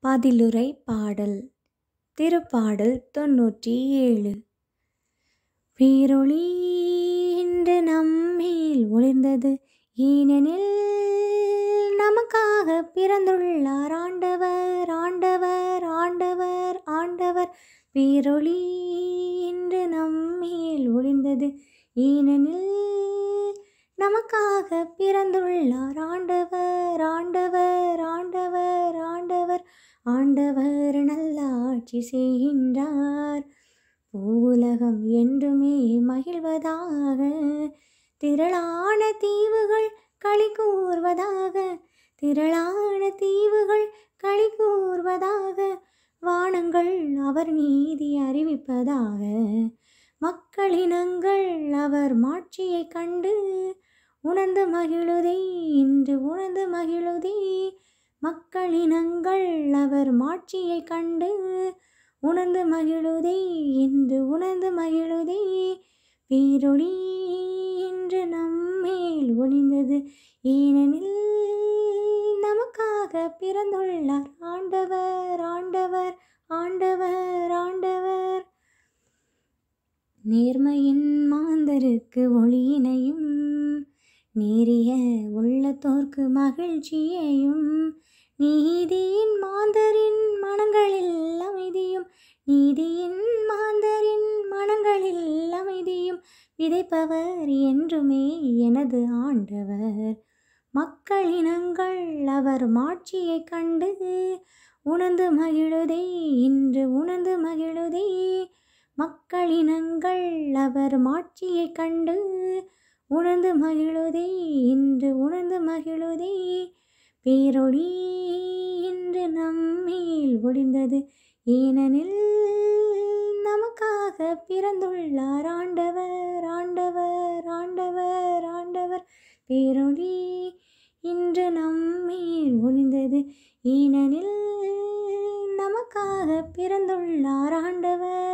பதிலுரை பாடல். திருப்பாடல் 97. பேரொளி இன்று நம்மேல் ஒளிர்ந்தது, ஏனெனில் நமக்காக பிறந்துள்ளார் ஆண்டவர். ஆண்டவர் ஆண்டவர் ஆண்டவர். பேரொளி இன்று நம்மேல் ஒளிர்ந்தது, ஏனெனில் நமக்காக பிறந்துள்ளார் ஆண்டவர். ஆண்டவர் ஆண்டவர் ஆண்டவர். ஆண்டவர் நல்லாட்சி செய்கின்றார், பூவுலகம் என்றுமே மகிழ்வதாக. திரளான தீவுகள் களி கூர்வதாக, திரளான தீவுகள் களி கூர்வதாக. வானங்கள் அவர் நீதி அறிவிப்பதாக, மக்களினங்கள் அவர் மாட்சியை கண்டு உணர்ந்து மகிழுதே. இன்று உணர்ந்து மகிழுதே. மக்களினங்கள் அவர் மாட்சியை கண்டு உணர்ந்து மகிழுதே. இன்று உணர்ந்து மகிழுதே. பேரொளி இன்று நம்மேல் ஒளிர்ந்தது, ஏனெனில் நமக்காக பிறந்துள்ளார் ஆண்டவர். ஆண்டவர் ஆண்டவர் ஆண்டவர். நேர்மையின் மாந்தருக்கு ஒளியினையும், நேரிய உள்ளத்தோர்க்கு மகிழ்ச்சியையும், நீதியின் மாந்தரின் மனங்களில் அமைதியும், நீதியின் மாந்தரின் மனங்களில் அமைதியும் விதைப்பவர் என்றுமே எனது ஆண்டவர். மக்களினங்கள் அவர் மாட்சியை கண்டு உணர்ந்து மகிழுதே. இன்று உணர்ந்து மகிழுதே. மக்களினங்கள் அவர் மாட்சியை கண்டு உணர்ந்து மகிழுதே. இன்று உணர்ந்து மகிழுதே. பேரொளி இன்று நம்மேல் ஒளிர்ந்தது, ஏனெனில் நமக்காக பிறந்துள்ளார் ஆண்டவர். ஆண்டவர் ஆண்டவர் ஆண்டவர். பேரொளி இன்று நம்மேல் ஒளிர்ந்தது, ஏனெனில் நமக்காக பிறந்துள்ளார் ஆண்டவர்.